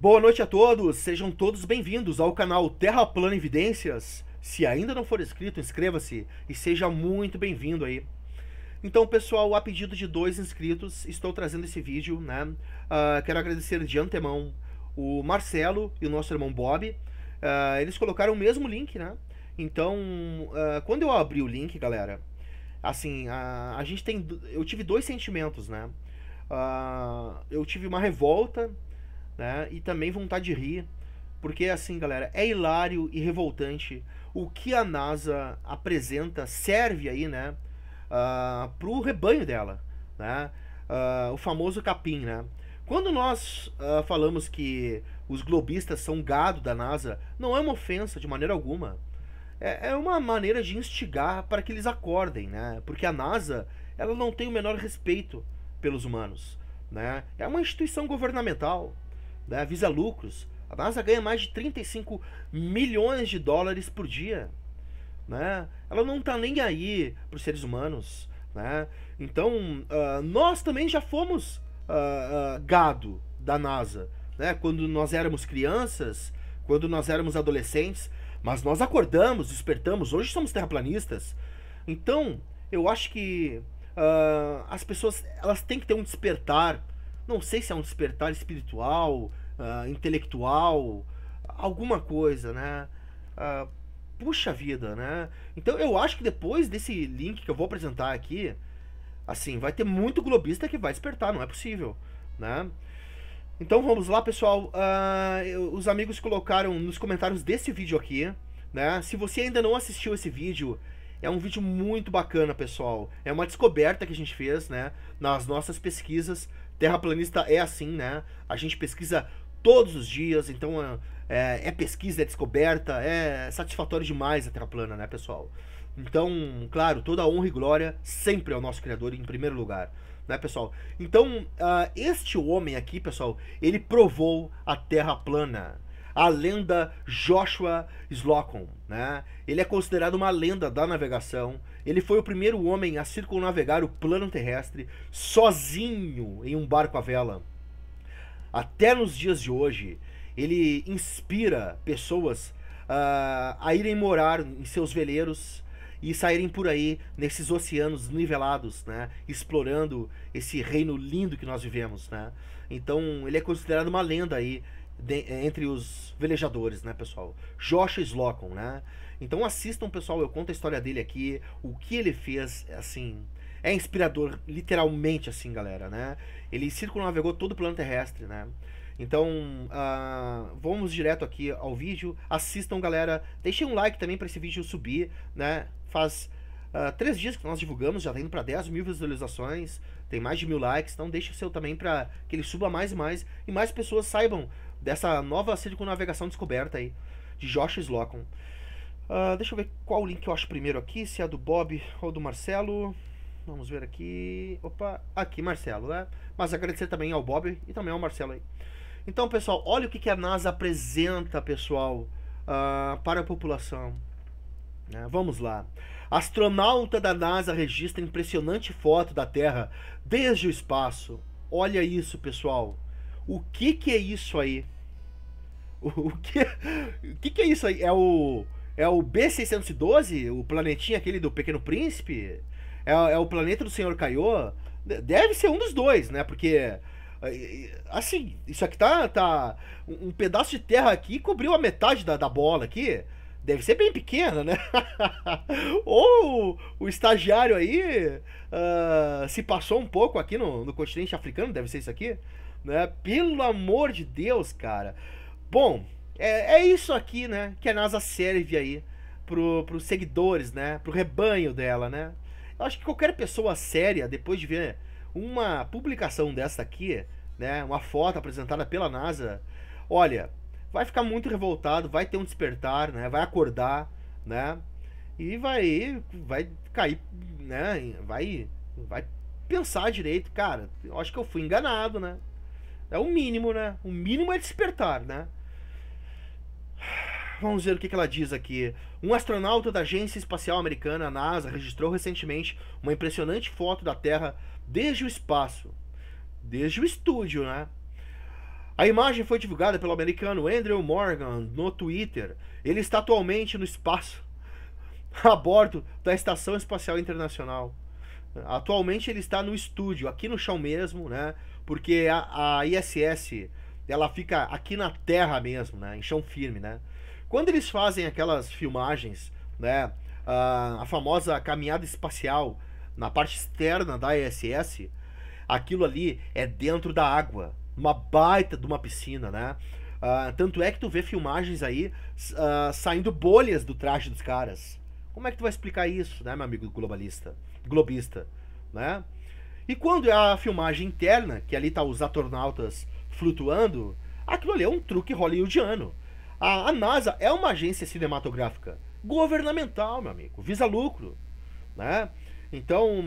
Boa noite a todos, sejam todos bem-vindos ao canal Terra Plana Evidências. Se ainda não for inscrito, inscreva-se e seja muito bem-vindo aí. Então, pessoal, a pedido de 2 inscritos, estou trazendo esse vídeo, né? Quero agradecer de antemão o Marcelo e o nosso irmão Bob. Eles colocaram o mesmo link, né? Então, quando eu abri o link, galera, assim, eu tive 2 sentimentos, né? Eu tive uma revolta, né? E também vontade de rir, porque assim, galera, é hilário e revoltante o que a NASA apresenta, serve aí, né? Pro rebanho dela, né? O famoso capim, né? Quando nós falamos que os globistas são gado da NASA, não é uma ofensa de maneira alguma. É uma maneira de instigar para que eles acordem, né? Porque a NASA, ela não tem o menor respeito pelos humanos, né? É uma instituição governamental, né? Visa lucros. A NASA ganha mais de 35 milhões de dólares por dia, né? Ela não tá nem aí para os seres humanos, né? Então, nós também já fomos gado da NASA, né? Quando nós éramos crianças, quando nós éramos adolescentes, mas nós acordamos, despertamos, hoje somos terraplanistas. Então, eu acho que as pessoas, elas têm que ter um despertar. Não sei se é um despertar espiritual, intelectual, alguma coisa, né? Puxa vida, né? Então eu acho que depois desse link que eu vou apresentar aqui, assim, vai ter muito globista que vai despertar, não é possível, né? Então vamos lá, pessoal. Os amigos colocaram nos comentários desse vídeo aqui, né? Se você ainda não assistiu esse vídeo, é um vídeo muito bacana, pessoal. É uma descoberta que a gente fez, né? Nas nossas pesquisas. Terraplanista é assim, né? A gente pesquisa todos os dias, então é pesquisa, é descoberta, é satisfatório demais a Terra plana, né, pessoal? Então, claro, toda a honra e glória sempre ao nosso Criador em primeiro lugar, né, pessoal? Então, este homem aqui, pessoal, ele provou a Terra plana. A lenda Joshua Slocum, né? Ele é considerado uma lenda da navegação. Ele foi o primeiro homem a circunnavegar o plano terrestre sozinho em um barco à vela. Até nos dias de hoje, ele inspira pessoas a irem morar em seus veleiros e saírem por aí nesses oceanos nivelados, né? Explorando esse reino lindo que nós vivemos, né? Então, ele é considerado uma lenda aí entre os velejadores, né, pessoal? Joshua Slocum, né? Então assistam, pessoal, eu conto a história dele aqui, o que ele fez, assim, é inspirador, literalmente, assim, galera, né? Ele circunnavegou todo o plano terrestre, né? Então, vamos direto aqui ao vídeo. Assistam, galera. Deixem um like também para esse vídeo subir, né? Faz 3 dias que nós divulgamos, já tá indo para 10 mil visualizações, tem mais de 1000 likes, então deixe o seu também para que ele suba mais e mais pessoas saibam dessa nova circunnavegação descoberta aí, de Joshua Slocum. Deixa eu ver qual link eu acho primeiro aqui, se é do Bob ou do Marcelo. Vamos ver aqui. Opa, aqui, Marcelo, né? Mas agradecer também ao Bob e também ao Marcelo aí. Então, pessoal, olha o que a NASA apresenta, pessoal, para a população. Vamos lá. Astronauta da NASA registra impressionante foto da Terra desde o espaço. Olha isso, pessoal. O que é isso aí? O que é isso aí? É o B612? O planetinha aquele do Pequeno Príncipe? É o planeta do Senhor Caiô? Deve ser um dos dois, né? Porque, assim, isso aqui tá um pedaço de terra aqui cobriu a metade da bola aqui. Deve ser bem pequena, né? Ou o estagiário aí se passou um pouco aqui no continente africano, deve ser isso aqui, né? Pelo amor de Deus, cara. Bom, é isso aqui, né? Que a NASA serve aí pros seguidores, né? Pro rebanho dela, né? Eu acho que qualquer pessoa séria, depois de ver uma publicação dessa aqui, né? Uma foto apresentada pela NASA, olha, vai ficar muito revoltado, vai ter um despertar, né? Vai acordar, né? E vai cair, né? Vai pensar direito, cara. Eu acho que eu fui enganado, né? É o mínimo, né? O mínimo é despertar, né? Vamos ver o que ela diz aqui. Um astronauta da Agência Espacial Americana, a NASA, registrou recentemente uma impressionante foto da Terra desde o espaço. Desde o estúdio, né? A imagem foi divulgada pelo americano Andrew Morgan no Twitter. Ele está atualmente no espaço, a bordo da Estação Espacial Internacional. Atualmente ele está no estúdio, aqui no chão mesmo, né? Porque a ISS, ela fica aqui na Terra mesmo, né? Em chão firme, né? Quando eles fazem aquelas filmagens, né? A famosa caminhada espacial na parte externa da ISS, aquilo ali é dentro da água, uma baita de uma piscina, né? Tanto é que tu vê filmagens aí saindo bolhas do traje dos caras. Como é que tu vai explicar isso, né, meu amigo globista, né? E quando é a filmagem interna, que ali tá os astronautas flutuando, aquilo ali é um truque hollywoodiano. A NASA é uma agência cinematográfica governamental, meu amigo, visa lucro, né? Então,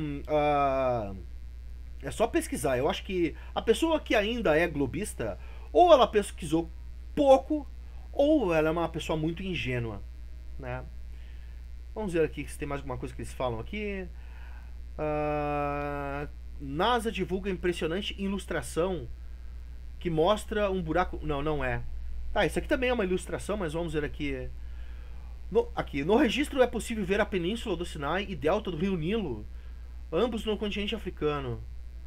é só pesquisar. Eu acho que a pessoa que ainda é globista, ou ela pesquisou pouco, ou ela é uma pessoa muito ingênua, né? Vamos ver aqui se tem mais alguma coisa que eles falam aqui. NASA divulga impressionante ilustração que mostra um buraco... Não, não é. Tá, isso aqui também é uma ilustração, mas vamos ver aqui. No registro é possível ver a Península do Sinai e Delta do Rio Nilo, ambos no continente africano.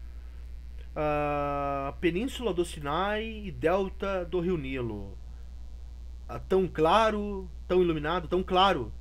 Península do Sinai e Delta do Rio Nilo. Tão claro, tão iluminado, tão claro.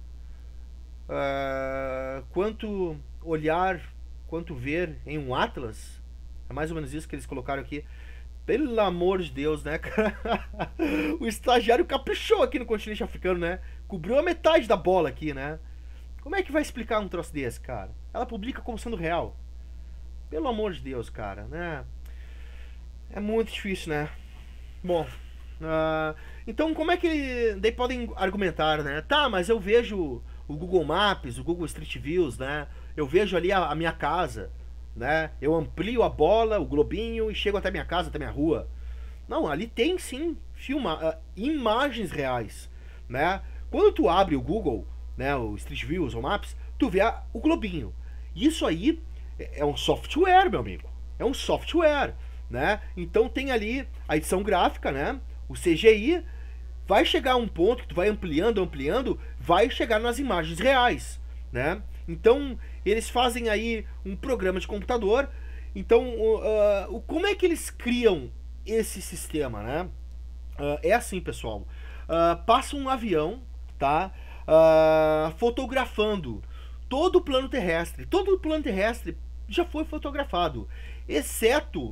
Quanto olhar, quanto ver em um atlas. É mais ou menos isso que eles colocaram aqui. Pelo amor de Deus, né, cara? O estagiário caprichou aqui no continente africano, né? Cobriu a metade da bola aqui, né? Como é que vai explicar um troço desse, cara? Ela publica como sendo real. Pelo amor de Deus, cara, né? É muito difícil, né? Bom, então como é que daí podem argumentar, né? Tá, mas eu vejo o Google Maps, o Google Street Views, né? Eu vejo ali a minha casa, né? Eu amplio a bola, o globinho e chego até minha casa, até minha rua. Não, ali tem sim imagens reais, né? Quando tu abre o Google, né, o Street Views ou Maps, tu vê o globinho. Isso aí é um software, meu amigo. É um software, né? Então tem ali a edição gráfica, né? O CGI vai chegar a um ponto que tu vai ampliando, vai chegar nas imagens reais, né? Então eles fazem aí um programa de computador. Então como é que eles criam esse sistema, né? É assim, pessoal. Passa um avião, tá? Fotografando todo o plano terrestre. Todo o plano terrestre já foi fotografado, exceto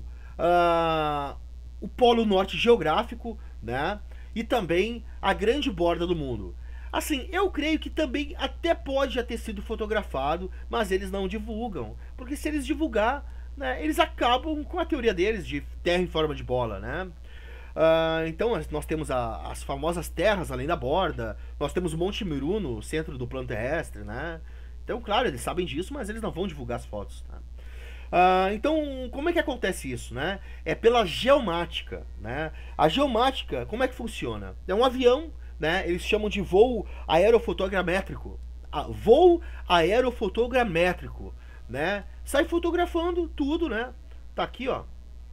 o polo norte geográfico, né? E também a grande borda do mundo. Assim, eu creio que também até pode já ter sido fotografado, mas eles não divulgam. Porque se eles divulgar, né, eles acabam com a teoria deles de terra em forma de bola, né? Então nós temos as famosas terras além da borda, nós temos o Monte Meru no centro do plano terrestre, né? Então, claro, eles sabem disso, mas eles não vão divulgar as fotos, tá? Então, como é que acontece isso, né? É pela geomática, né? A geomática, como é que funciona? É um avião, né? Eles chamam de voo aerofotogramétrico. Voo aerofotogramétrico, né? Sai fotografando tudo, né? Tá aqui, ó.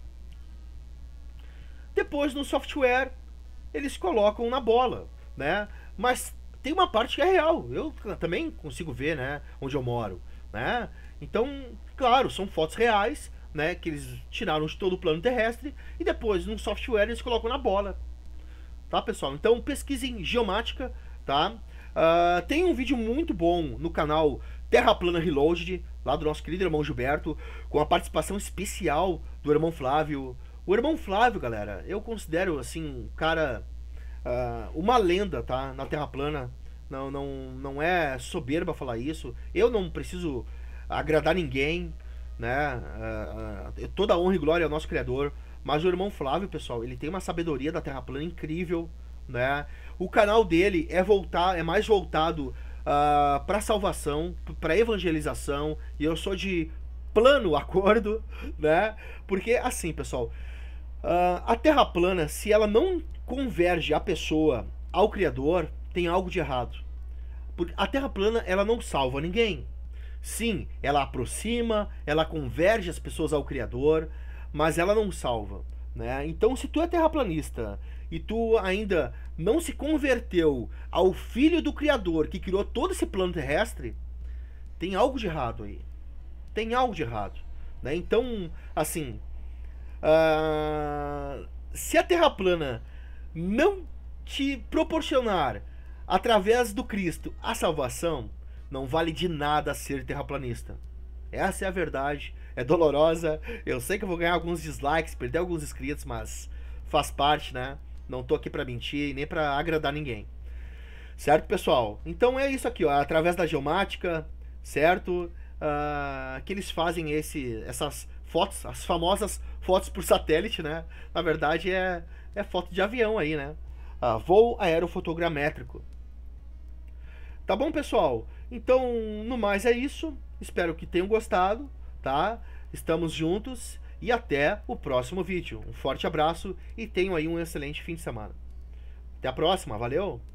Depois, no software, eles colocam na bola, né? Mas tem uma parte que é real. Eu também consigo ver, né? Onde eu moro, né? Então, claro, são fotos reais, né? Que eles tiraram de todo o plano terrestre e depois, no software, eles colocam na bola. Tá, pessoal? Então, pesquisem geomática, tá? Tem um vídeo muito bom no canal Terra Plana Reloaded, lá do nosso querido irmão Gilberto, com a participação especial do irmão Flávio. O irmão Flávio, galera, eu considero, assim, um cara... uma lenda, tá? Na Terra Plana. Não é soberba falar isso. Eu não preciso agradar ninguém, né? Toda honra e glória ao nosso Criador. Mas o irmão Flávio, pessoal, ele tem uma sabedoria da Terra Plana incrível, né? O canal dele é mais voltado para salvação, para evangelização. E eu sou de plano acordo, né? Porque, assim, pessoal... a Terra plana, se ela não converge a pessoa ao Criador, tem algo de errado. Porque a Terra plana, ela não salva ninguém. Sim, ela aproxima, ela converge as pessoas ao Criador, mas ela não salva, né? Então, se tu é terraplanista e tu ainda não se converteu ao filho do Criador que criou todo esse plano terrestre, tem algo de errado aí. Tem algo de errado, né? Então, assim, se a Terra plana não te proporcionar, através do Cristo, a salvação, não vale de nada ser terraplanista. Essa é a verdade. É dolorosa. Eu sei que eu vou ganhar alguns dislikes, perder alguns inscritos, mas faz parte, né? Não tô aqui pra mentir e nem pra agradar ninguém. Certo, pessoal? Então é isso aqui, ó. Através da geomática, certo? Que eles fazem essas fotos, as famosas fotos por satélite, né? Na verdade é foto de avião aí, né? Voo aerofotogramétrico. Tá bom, pessoal? Então, no mais é isso. Espero que tenham gostado, tá? Estamos juntos e até o próximo vídeo. Um forte abraço e tenham aí um excelente fim de semana. Até a próxima, valeu!